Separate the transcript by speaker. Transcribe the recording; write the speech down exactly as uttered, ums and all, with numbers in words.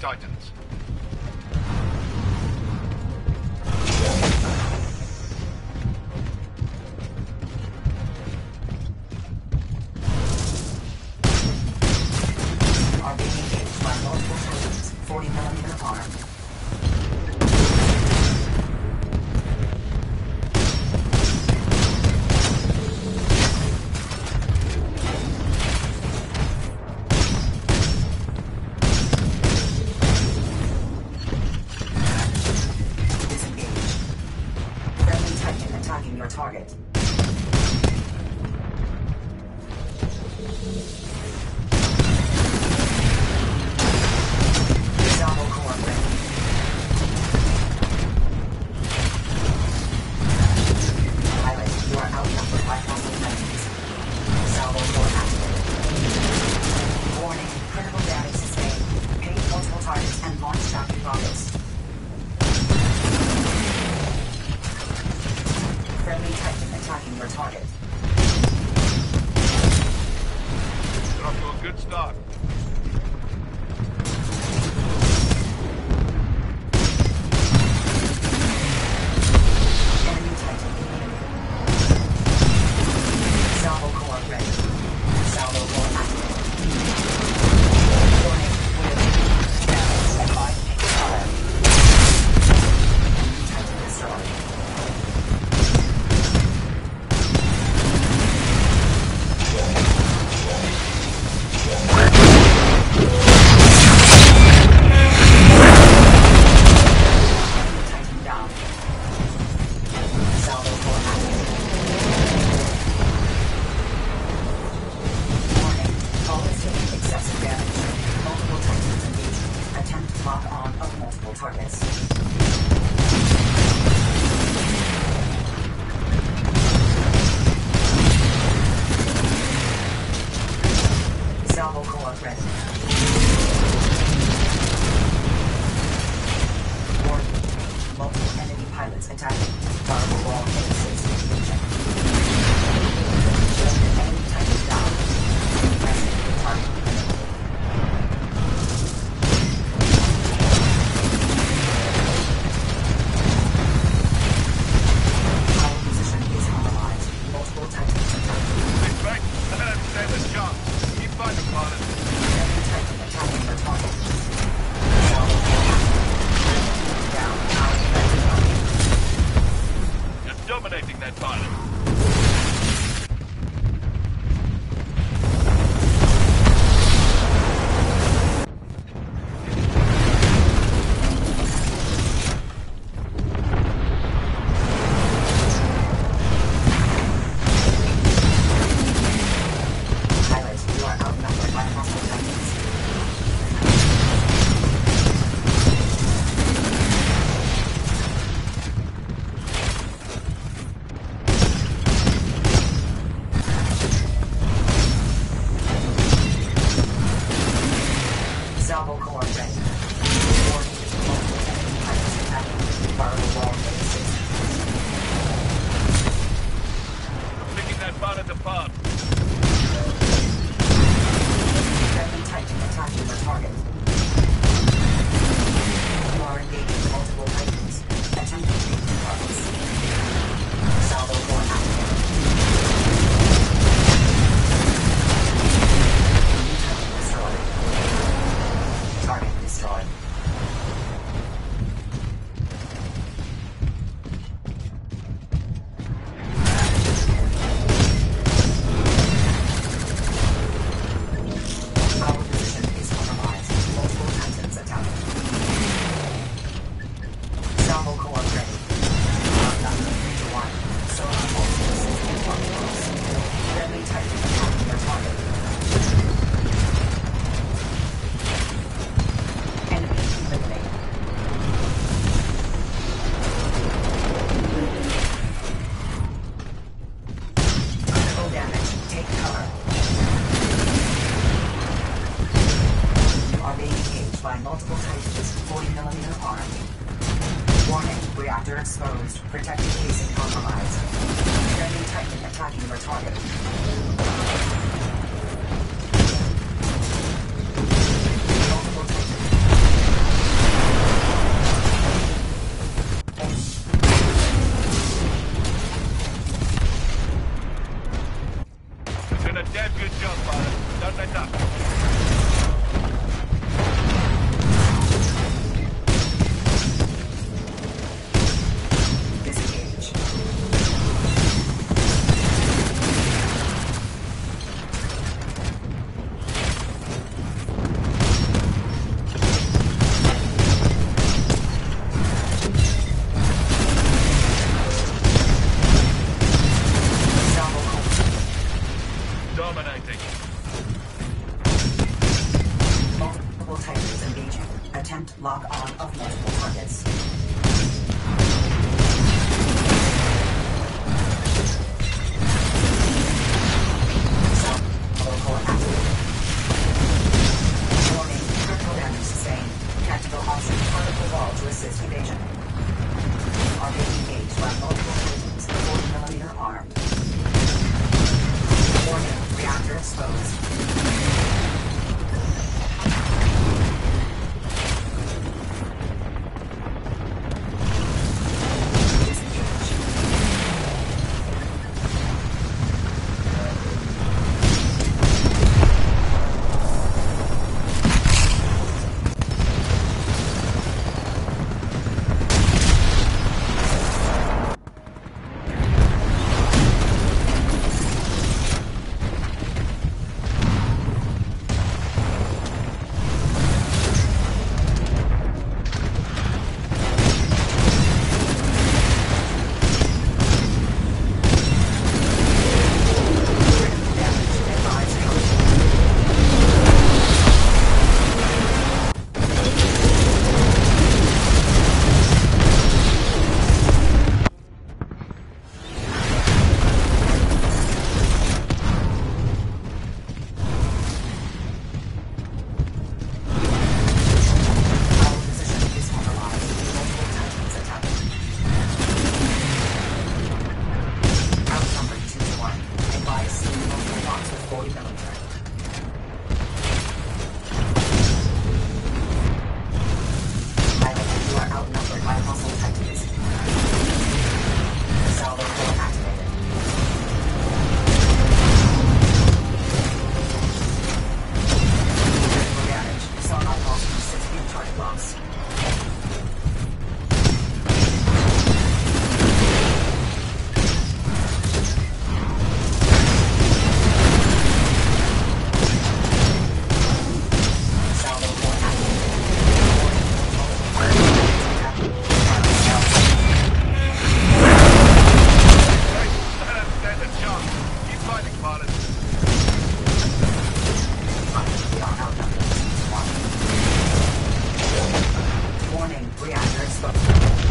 Speaker 1: Titans.
Speaker 2: Are being engaged by multiple Titans, forty millimeter arm. Your target. Salvo core ready. Pilot, you are outnumbered by hostile enemies. Salvo core activated. Warning, critical damage sustained. Page multiple targets and launch tracking rockets. Friendly Titan attacking your target.
Speaker 1: You're off to a good start.
Speaker 2: Enemy Titan eliminated. Salvo core ready. Salvo core activated. Warning, wind. Damage at five H R. Enemy Titan destroyed. Targets. Salvo core ready. Warning. Multiple enemy pilots attacking. Vulnerable wall cases. Enemy Titan down. Pressing target.
Speaker 1: Dominating that pilot.
Speaker 2: Pilots, you are outnumbered by hostile Titans. Salvo core ready. Warning, multiple enemy pilots attacking. Vulnerable wall cases.
Speaker 1: Picking that pilot apart.
Speaker 2: Friendly Titan attacking your target. You are engaging multiple Titans. Attempt to take the targets. Salvo core activated. Titan destroyed. Target destroyed. Our position is compromised. Multiple Titans attacking. Salvo core ready. Number three to one. Sonar pulses in one pulse. Friendly Titan attacking your target. Enemy eliminated. Critical damage. Take cover. You are being engaged by multiple Titans, forty millimeter arm. Warning, reactor exposed. Protected casing compromised. Friendly Titan attacking your target. Multiple Titans. one of multiple targets. Salvo core activated. Warning, critical damage sustained. Tactical option, particle wall to assist evasion. Are being engaged by multiple Titans, forty millimeter armed. Warning, reactor exposed. Warning, reactor exposed.